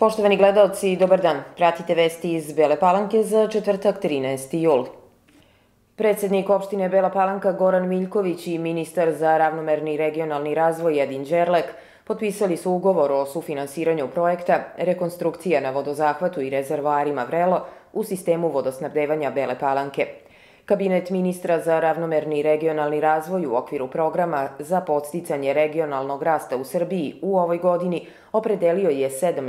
Poštovani gledaoci, dobar dan. Pratite vesti iz Bele Palanke za četvrtak 13. jul. Predsednik opštine Bela Palanka Goran Miljković i ministar za ravnomerni regionalni razvoj Edin Đerlek potpisali su ugovor o sufinansiranju projekta rekonstrukcija na vodozahvatu i rezervoarima Vrelo u sistemu vodosnabdevanja Bele Palanke. Kabinet ministra za ravnomerni regionalni razvoj u okviru programa za podsticanje regionalnog rasta u Srbiji u ovoj godini opredelio je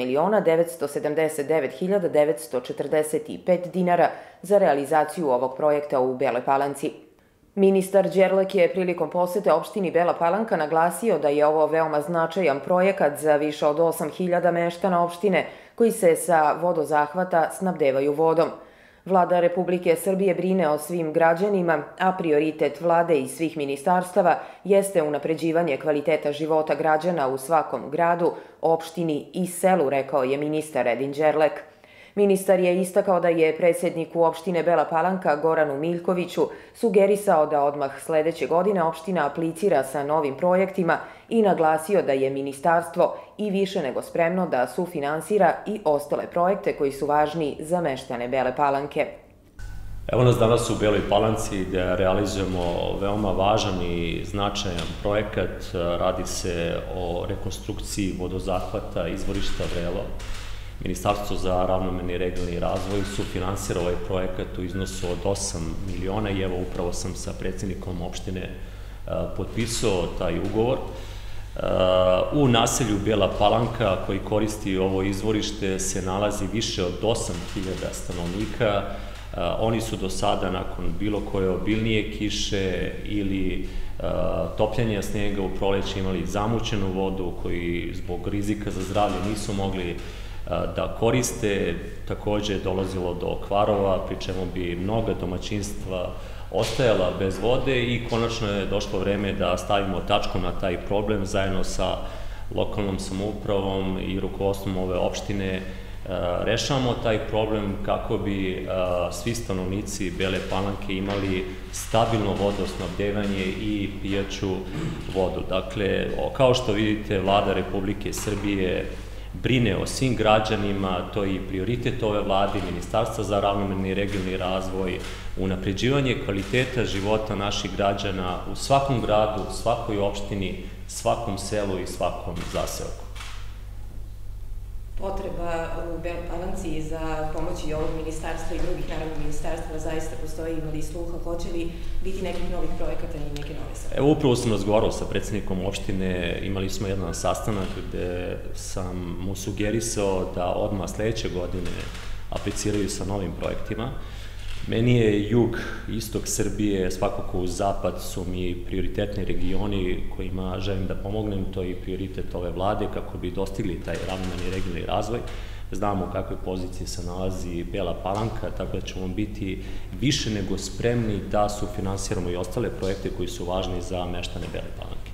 7.979.945 dinara za realizaciju ovog projekta u Beloj Palanci. Ministar Đerlek je prilikom posete opštini Bela Palanka naglasio da je ovo veoma značajan projekat za više od 8.000 meštana opštine koji se sa vodozahvata snabdevaju vodom. Vlada Republike Srbije brine o svim građanima, a prioritet vlade i svih ministarstava jeste unapređivanje kvaliteta života građana u svakom gradu, opštini i selu, rekao je ministar Edin Đerlek. Ministar je istakao da je predsedniku opštine Bela Palanka Goranu Miljkoviću sugerisao da odmah sledeće godine opština aplicira sa novim projektima i naglasio da je ministarstvo i više nego spremno da sufinansira i ostale projekte koji su važni za meštane Bele Palanke. Evo nas danas u Beloj Palanci gde realizujemo veoma važan i značajan projekat. Radi se o rekonstrukciji vodozahvata izvorišta Vrelo. Ministarstvo za ravnomerni regionalni razvoj sufinansira ovaj projekat u iznosu od 8 miliona i evo upravo sam sa predsednikom opštine potpisao taj ugovor. U naselju Bela Palanka koji koristi ovo izvorište se nalazi više od 8.000 stanovnika. Oni su do sada nakon bilo koje obilnije kiše ili topljenja snega u proleće imali zamućenu vodu koji zbog rizika za zdravlje nisu mogli da koriste. Takođe dolazilo do kvarova, pri čemu bi mnoga domaćinstva ostajala bez vode i konačno je došlo vreme da stavimo tačku na taj problem zajedno sa lokalnom samoupravom i rukovodstvom ove opštine. Rešavamo taj problem kako bi svi stanovnici Bele Palanke imali stabilno vodosnabdevanje i pijaću vodu. Dakle, kao što vidite, Vlada Republike Srbije brine o svim građanima, to je i prioritet ove vlade, Ministarstva za ravnomerni regionalni razvoj, unapređivanje kvaliteta života naših građana u svakom gradu, svakoj opštini, svakom selu i svakom zaseoku. Potreba u Beloj Palanci za pomoći ovog ministarstva i drugih naravno ministarstva zaista postoji, imali sluha, hoće li biti nekih novih projekata i neke nove saradnje? Evo upravo sam razgovarao sa predsednikom opštine, imali smo jedan sastanak gde sam mu sugerisao da odmah sledeće godine apliciraju sa novim projektima. Meni je jug, istok Srbije, svakako uz zapad su mi prioritetni regioni kojima želim da pomognem, to je i prioritet ove vlade kako bi dostigli taj ravnomerni regionalni razvoj. Znamo u kakvoj poziciji se nalazi Bela Palanka, tako da ćemo biti više nego spremni da sufinansiramo i ostale projekte koji su važni za meštane Bele Palanke.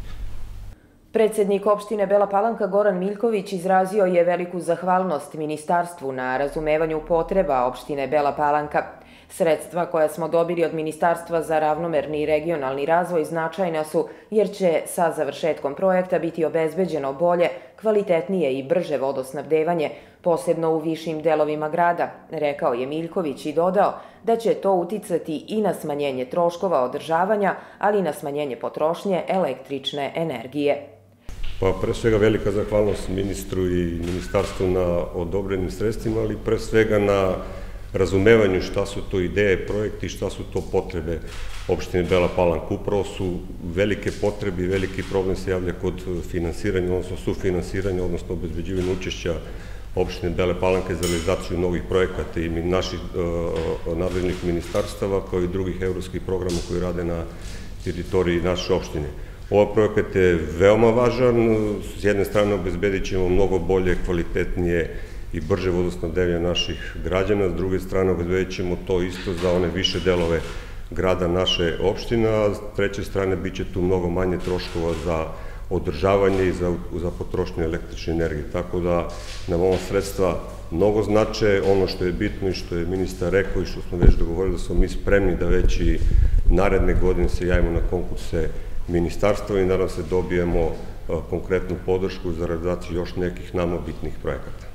Predsednik opštine Bela Palanka Goran Miljković izrazio je veliku zahvalnost ministarstvu na razumevanju potreba opštine Bela Palanka. Sredstva koja smo dobili od Ministarstva za ravnomerni regionalni razvoj značajna su jer će sa završetkom projekta biti obezbeđeno bolje, kvalitetnije i brže vodosnabdevanje, posebno u višim delovima grada, rekao je Miljković i dodao da će to uticati i na smanjenje troškova održavanja, ali i na smanjenje potrošnje električne energije. Pa pre svega velika zahvalnost ministru i ministarstvu na odobrenim sredstvima, ali pre svega na razumevanju šta su to ideje, projekti i šta su to potrebe opštine Bela Palanka. Upravo su velike potrebe i veliki problem se javlja kod finansiranja, odnosno sufinansiranja, odnosno obezbeđivanja učešća opštine Bele Palanke za realizaciju novih projekata i naših nadležnih ministarstava kao i drugih evropskih programa koji rade na teritoriji naše opštine. Ovaj projekat je veoma važan, s jedne strane obezbedit ćemo mnogo bolje, kvalitetnije i brže vodosnabdevanje naših građana, s druge strane obezbedit ćemo to isto za one više delove grada naše opštine, a s treće strane bit će tu mnogo manje troškova za održavanje i za potrošnju električne energije. Tako da nam ova sredstva mnogo znače. Ono što je bitno i što je ministar rekao i što smo već dogovorili da smo mi spremni da već i naredne godine se javimo na konkurse ministarstva i nadam se dobijemo konkretnu podršku za realizaciju još nekih nama bitnih projekata.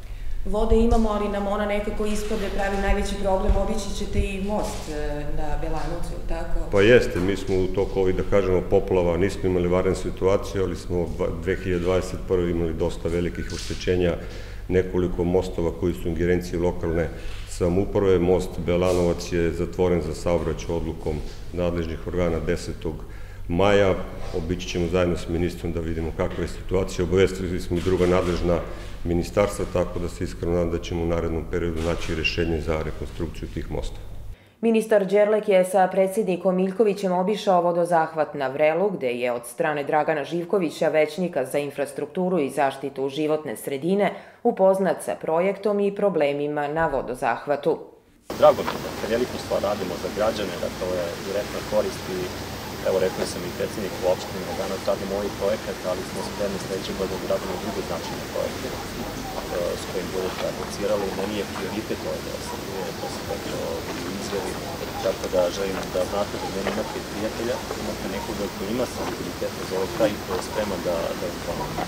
Vode imamo, ali nam ona nekako ispode pravi najveći problem. Obići ćete i most na Belanovcu, tako? Pa jeste, mi smo u toku ovih, da kažemo, poplava, nismo imali vanrednu situaciju, ali smo 2021. imali dosta velikih oštećenja, nekoliko mostova koji su u ingerenciji lokalne samouprave. Most Belanovac je zatvoren za saobraćaj odlukom nadležnih organa 10. maja. Obići ćemo zajedno s ministrom da vidimo kakva je situacija. Obavestili smo i druga nadležna ministarstva, tako da se iskreno nadam da ćemo u narednom periodu naći rešenje za rekonstrukciju tih mostova. Ministar Đerlek je sa predsjednikom Miljkovićem obišao vodozahvat na Vrelu, gde je od strane Dragana Živkovića, većnika za infrastrukturu i zaštitu životne sredine, upoznat sa projektom i problemima na vodozahvatu. Drago mi je da veliku stvar radimo za građane, da to je direktna korist i evo rekao sam i predsjedniku opštine, danas radimo ovaj projekat, ali smo spremni sledeće godine da radimo druge značajne projekte s kojim budete aplicirali. Meni je prioritet ovaj deo Srbije, to se tako izjavi, tako da želim da znate da meni imate prijatelja, imate nekoga koji ima senzibiliteta za ovaj kraj i koji je spreman da im pomogne.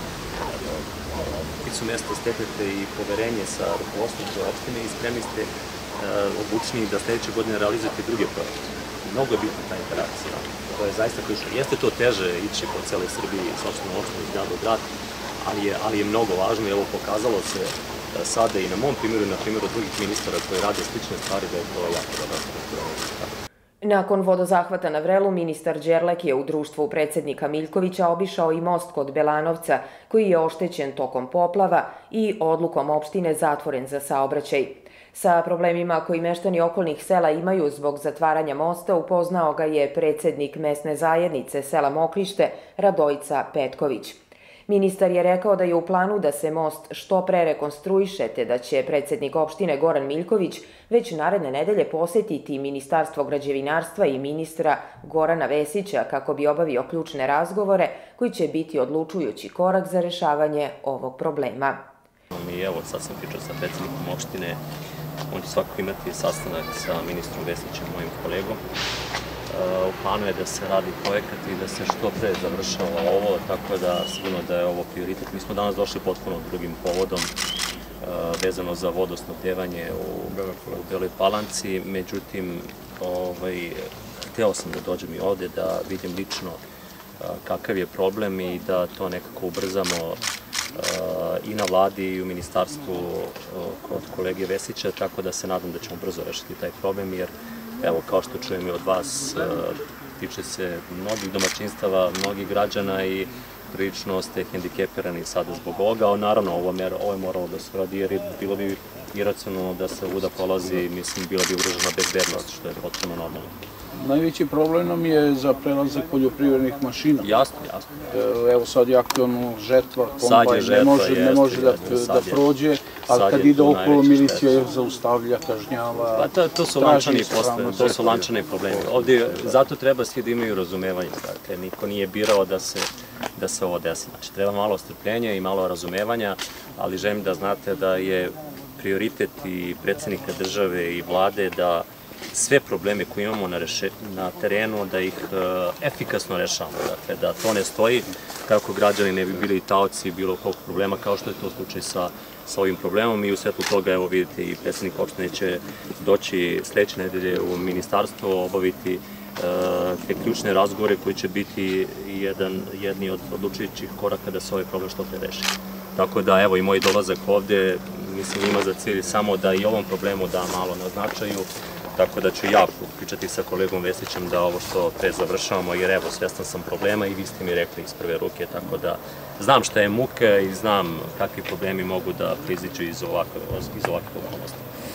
Licu mesta steknete i poverenje sa rukovodstvom opštine i spremni ste odlučni da sledeće godine realizujete druge projekte. Mnogo je bitna ta interakcija. To je zaista ključno. Jeste to teže ići po cele Srbiji s opštinom opštinom iz grada u grad, ali je mnogo važno i evo pokazalo se sada i na mom primjeru i na primjeru drugih ministara koji rade slične stvari da je to jako dobro. Nakon vodozahvata na Vrelu, ministar Đerlek je u društvu predsjednika Miljkovića obišao i most kod Belanovca, koji je oštećen tokom poplava i odlukom opštine zatvoren za saobraćaj. Sa problemima koji meštani okolnih sela imaju zbog zatvaranja mosta upoznao ga je predsjednik mesne zajednice sela Mokrište Radojica Petković. Ministar je rekao da je u planu da se most što pre rekonstruiše, te da će predsjednik opštine Goran Miljković već naredne nedelje posetiti Ministarstvo građevinarstva i ministra Gorana Vesića kako bi obavio ključne razgovore koji će biti odlučujući korak za rešavanje ovog problema. Evo, sad sam pričao sa predsjednikom opštine, on će svakako imati sastanak sa ministrom Vesićem, mojim kolegom. U planu je da se radi projekat i da se što pre završava ovo, tako da sigurno da je ovo prioritet. Mi smo danas došli potpuno drugim povodom vezano za vodosnabdevanje u Beloj Palanci, međutim, hteo sam da dođem i ovde da vidim lično kakav je problem i da to nekako ubrzamo i na vladi i u ministarstvu kod kolege Vesića, tako da se nadam da ćemo brzo rešiti taj problem, jer evo, kao što čujem i od vas, tiče se mnogih domaćinstava, mnogih građana i prilično ste hendikepirani sada zbog ovoga. Naravno, ovo je moralo da se radi jer bilo bi iracionalno da se ovuda polazi, mislim, bila bi ugrožena bezbednost, što je potpuno normalno. Najveći problem nam je za prelazak poljoprivrednih mašina. Jasno, jasno. Evo sad je aktualno žetva, kombaj, ne može da prođe, ali kad ide okolo milicija je zaustavlja, kažnjava. To su lančani posle, to su lančani problemi. Ovdje zato treba svi da imaju razumevanje, dakle, niko nije birao da se ovo desi. Znači, treba malo strpljenja i malo razumevanja, ali želim da znate da je prioritet i predsjednika države i vlade da sve probleme koje imamo na terenu, da ih efikasno rešavamo. Dakle, da to ne stoji kako građani ne bi bili taoci bilo kog problema, kao što je to slučaj sa ovim problemom. I u svetlu toga, evo vidite, i predsjednik opštine će doći sledeće nedelje u ministarstvo, obaviti te ključne razgovore koji će biti jedni od odlučujućih koraka da se ovaj problem što pre reši. Tako da, evo, i moj dolazak ovde, mislim, ima za cilj samo da i ovom problemu da malo na značaju, tako da ću ja pričati sa kolegom Vesićem da ovo što pre završavamo, jer evo, svjestan sam problema i vi ste mi rekli iz prve ruke, tako da znam šta je muka i znam kakvi problemi mogu da proiziđu iz ovakve okolnosti.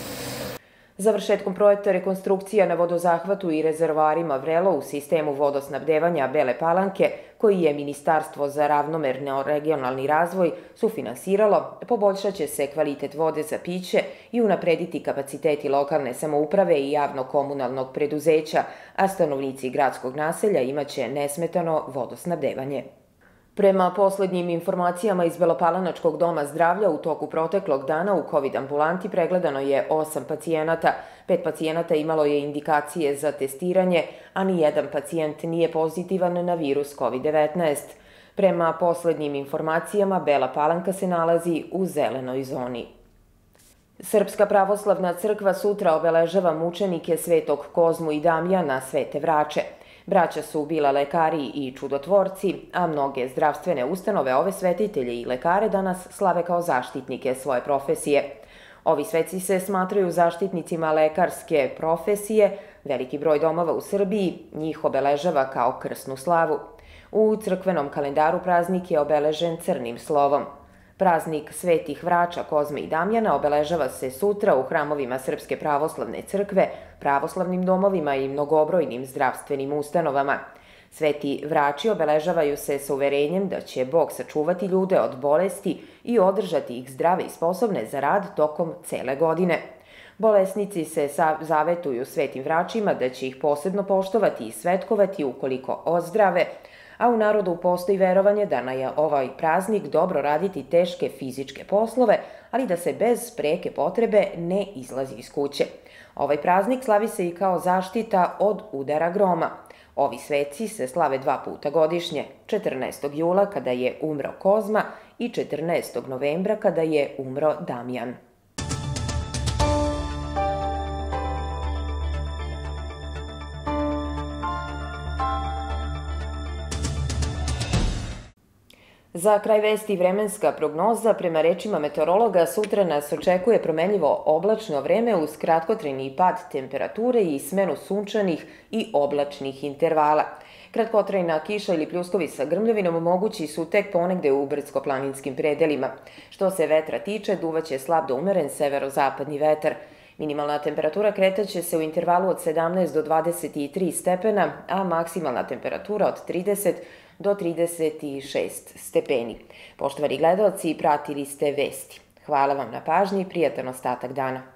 Završetkom projekta rekonstrukcija na vodozahvatu i rezervoarima Vrelo u sistemu vodosnabdevanja Bele Palanke, koji je Ministarstvo za ravnomerno regionalni razvoj sufinansiralo, poboljšat će se kvalitet vode za piće i unaprediti kapaciteti lokalne samouprave i javno-komunalnog preduzeća, a stanovnici gradskog naselja imaće nesmetano vodosnabdevanje. Prema poslednjim informacijama iz Belopalanačkog doma zdravlja, u toku proteklog dana u COVID ambulanti pregledano je 8 pacijenata. 5 pacijenata imalo je indikacije za testiranje, a ni jedan pacijent nije pozitivan na virus COVID-19. Prema poslednjim informacijama, Bela Palanka se nalazi u zelenoj zoni. Srpska pravoslavna crkva sutra obeležava mučenike Svetog Kozmu i Damjana, Svete Vrače. Braća su bila lekari i čudotvorci, a mnoge zdravstvene ustanove ove svetitelje i lekare danas slave kao zaštitnike svoje profesije. Ovi sveci se smatraju zaštitnicima lekarske profesije, veliki broj domova u Srbiji njih obeležava kao krsnu slavu. U crkvenom kalendaru praznik je obeležen crnim slovom. Praznik Svetih Vrača, Kozme i Damjana obeležava se sutra u hramovima Srpske pravoslavne crkve, pravoslavnim domovima i mnogobrojnim zdravstvenim ustanovama. Sveti Vrači obeležavaju se sa uverenjem da će Bog sačuvati ljude od bolesti i održati ih zdrave i sposobne za rad tokom cele godine. Bolesnici se zavetuju Svetim Vračima da će ih posebno poštovati i svetkovati ukoliko ozdrave, a u narodu postoji verovanje da na ovaj praznik dobro raditi teške fizičke poslove, ali da se bez preke potrebe ne izlazi iz kuće. Ovaj praznik slavi se i kao zaštita od udara groma. Ovi sveci se slave 2 puta godišnje, 14. jula kada je umro Kozma i 14. novembra kada je umro Damjan. Za kraj vesti vremenska prognoza. Prema rečima meteorologa, sutra nas očekuje promenljivo oblačno vreme uz kratkotrajni pad temperature i smenu sunčanih i oblačnih intervala. Kratkotrajna kiša ili pljuskovi sa grmljavinom mogući su tek ponegde u brdsko-planinskim predelima. Što se vetra tiče, duvaće slab do umeren severozapadni vetar. Minimalna temperatura kretaće se u intervalu od 17 do 23 stepena, a maksimalna temperatura od 30 do 36 stepeni. Poštovani gledaoci, pratili ste vesti. Hvala vam na pažnji i prijatan ostatak dana.